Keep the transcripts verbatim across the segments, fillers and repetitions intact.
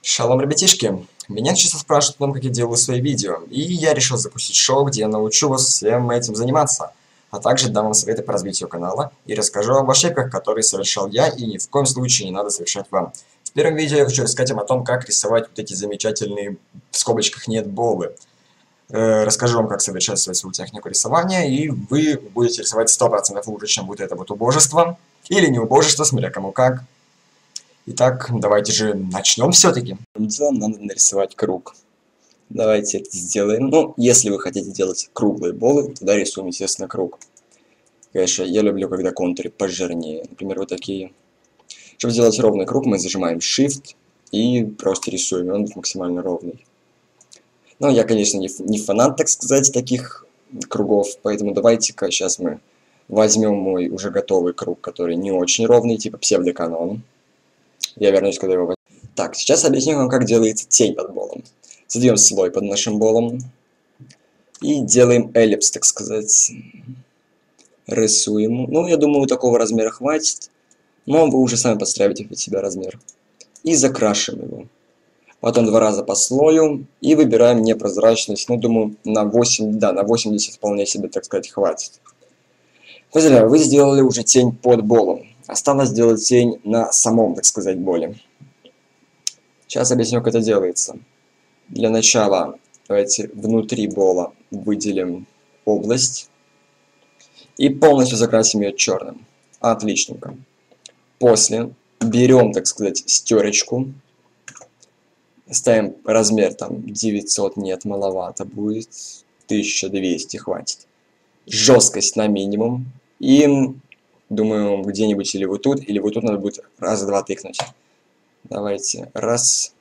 Шалом, ребятишки! Меня часто спрашивают о том, как я делаю свои видео, и я решил запустить шоу, где я научу вас всем этим заниматься, а также дам вам советы по развитию канала и расскажу об ошибках, которые совершал я, и ни в коем случае не надо совершать вам. В первом видео я хочу рассказать вам о том, как рисовать вот эти замечательные, в скобочках нет, болы. Э, расскажу вам, как совершенствовать свою технику рисования, и вы будете рисовать сто процентов лучше, чем будет это вот убожество, или не убожество, смотря кому как. Итак, давайте же начнем все-таки. Первым делом надо нарисовать круг. Давайте это сделаем. Ну, если вы хотите делать круглые болы, тогда рисуем, естественно, круг. Конечно, я люблю, когда контуры пожирнее. Например, вот такие. Чтобы сделать ровный круг, мы зажимаем Shift и просто рисуем. И он максимально ровный. Но я, конечно, не, не фанат, так сказать, таких кругов. Поэтому давайте-ка сейчас мы возьмем мой уже готовый круг, который не очень ровный, типа псевдоканон. Я вернусь, когда его возьму. Так, сейчас объясню вам, как делается тень под болом. Создаем слой под нашим болом. И делаем эллипс, так сказать. Рисуем. Ну, я думаю, такого размера хватит. Но вы уже сами подстраиваете под себя размер. И закрашиваем его. Потом два раза по слою. И выбираем непрозрачность. Ну, думаю, на восемь, да, на восемьдесят вполне себе, так сказать, хватит. Поздравляю, вы сделали уже тень под болом. Осталось сделать тень на самом, так сказать, боле. Сейчас объясню, как это делается. Для начала давайте внутри бола выделим область и полностью закрасим ее черным. Отличненько. После берем, так сказать, стерочку. Ставим размер там девятьсот, нет, маловато будет. тысяча двести хватит. Жесткость на минимум. И думаю, где-нибудь или вот тут, или вот тут надо будет раз-два тыкнуть. Давайте. Раз.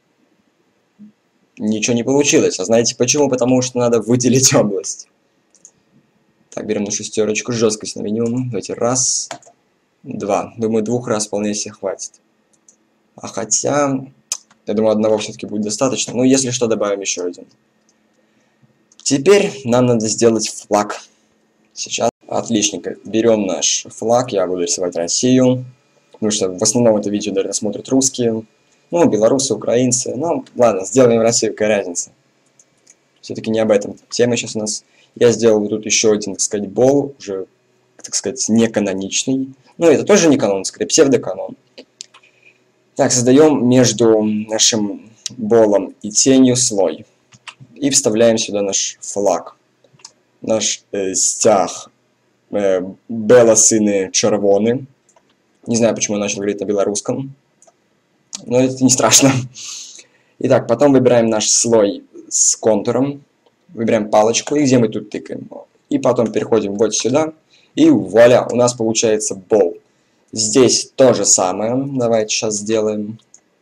Ничего не получилось. А знаете почему? Потому что надо выделить область. Так, берем нашу шестерочку. Жесткость на минимум. Давайте. Раз. Два. Думаю, двух раз вполне себе хватит. А хотя... Я думаю, одного все-таки будет достаточно. Но если что, добавим еще один. Теперь нам надо сделать флаг. Сейчас. Отличненько. Берем наш флаг. Я буду рисовать Россию. Потому что в основном это видео, наверное, смотрят русские. Ну, белорусы, украинцы. Ну, ладно, сделаем Россию, какая разница. Все-таки не об этом тема сейчас у нас. Я сделал вот тут еще один, так сказать, бол. Уже, так сказать, не каноничный. Ну, это тоже не канон, скорее псевдоканон. Так, создаем между нашим болом и тенью слой. И вставляем сюда наш флаг. Наш э, стяг. Э, белосыны червоны. Не знаю, почему я начал говорить на белорусском. Но это не страшно. Итак, потом выбираем наш слой с контуром. Выбираем палочку, и где мы тут тыкаем. И потом переходим вот сюда. И вуаля, у нас получается бол. Здесь то же самое. Давайте сейчас сделаем.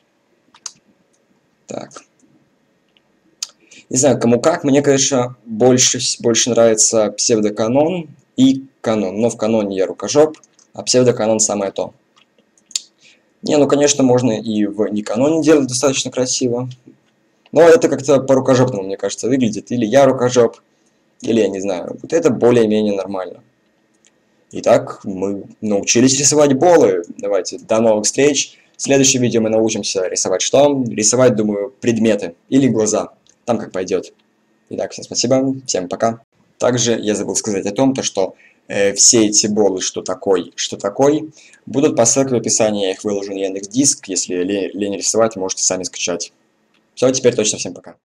Так. Не знаю, кому как. Мне, конечно, больше, больше нравится псевдоканон и канон. Но в каноне я рукожоп, а псевдоканон самое то. Не, ну, конечно, можно и в неканоне делать достаточно красиво. Но это как-то по-рукожопному, мне кажется, выглядит. Или я рукожоп, или я не знаю. Вот это более-менее нормально. Итак, мы научились рисовать болы. Давайте, до новых встреч. В следующем видео мы научимся рисовать что? Рисовать, думаю, предметы или глаза. Там как пойдет. Итак, всем спасибо, всем пока. Также я забыл сказать о том, то, что э, все эти болы, что такой, что такой, будут по ссылке в описании. Я их выложу на Яндекс.Диск. Если лень рисовать, можете сами скачать. Все, теперь точно всем пока.